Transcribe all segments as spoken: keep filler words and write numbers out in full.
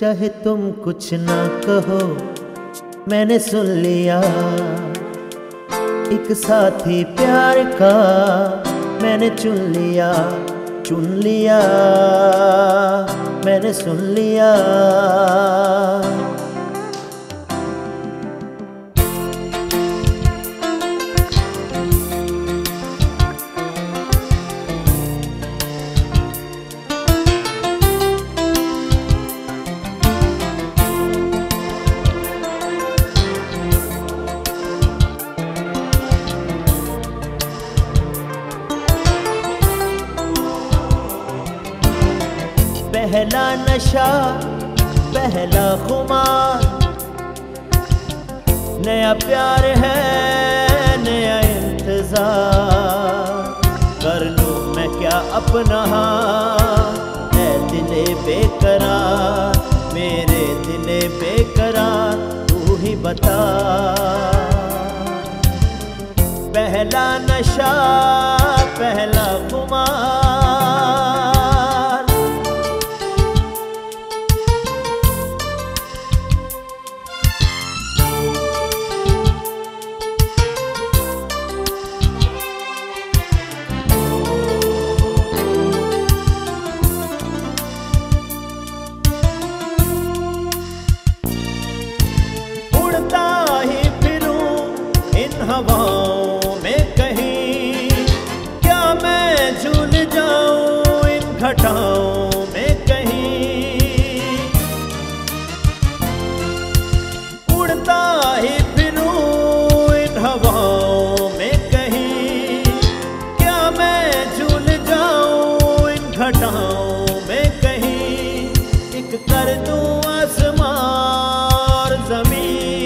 चाहे तुम कुछ ना कहो, मैंने सुन लिया। एक साथी प्यार का मैंने चुन लिया, चुन लिया, मैंने सुन लिया। पहला नशा, पहला खुमार, नया प्यार है, नया इंतजार। कर लूं मैं क्या अपना हाथ, ऐ दिले बेकरार, मेरे दिले बेकरार, तू ही बता। पहला नशा, पहला खुमार, हवाओं में कहीं क्या मैं झूल जाऊं इन घटाओं में कहीं। उड़ता ही फिरूं इन हवाओं में कहीं क्या मैं झूल जाऊं इन घटाओं में कहीं। एक कर दूं आसमां और ज़मीन,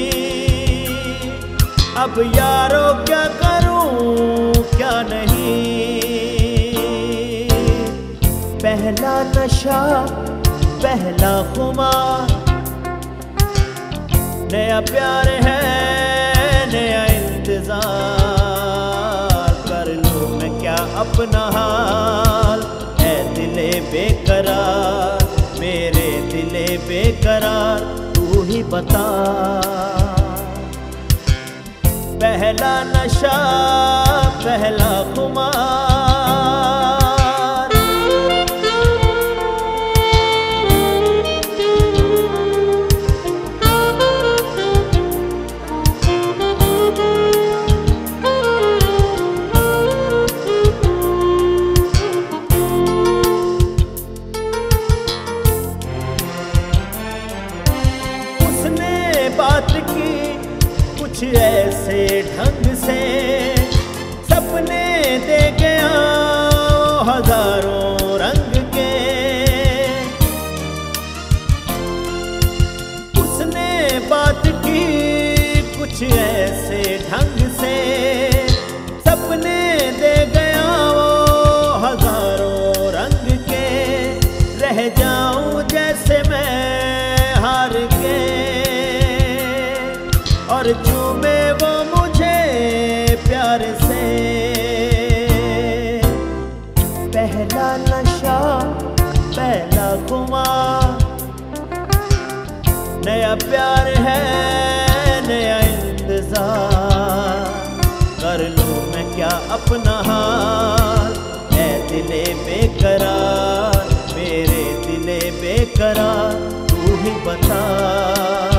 अब यारो क्या करूं क्या नहीं। पहला नशा, पहला खुमार, नया प्यार है, नया इंतजार। कर लूं मैं क्या अपना हाल, ऐ दिले बेकरार, मेरे दिले बेकरार, तू ही बता। पहला नशा, पहला खुमार, उसने बात की कुछ ऐसे ढंग से, सपने दे गया हजारों रंग के। उसने बात की कुछ ऐसे ढंग से, सपने दे गया वो हजारों रंग के। रह जाऊं जैसे मैं हार के, और चूमे वो मुझे प्यार से। पहला नशा, पहला खुमार, नया प्यार है, नया इंतजार। कर लूं मैं क्या अपना हाल, ऐ दिले बेकरार, मेरे दिले बेकरार, तू ही बता।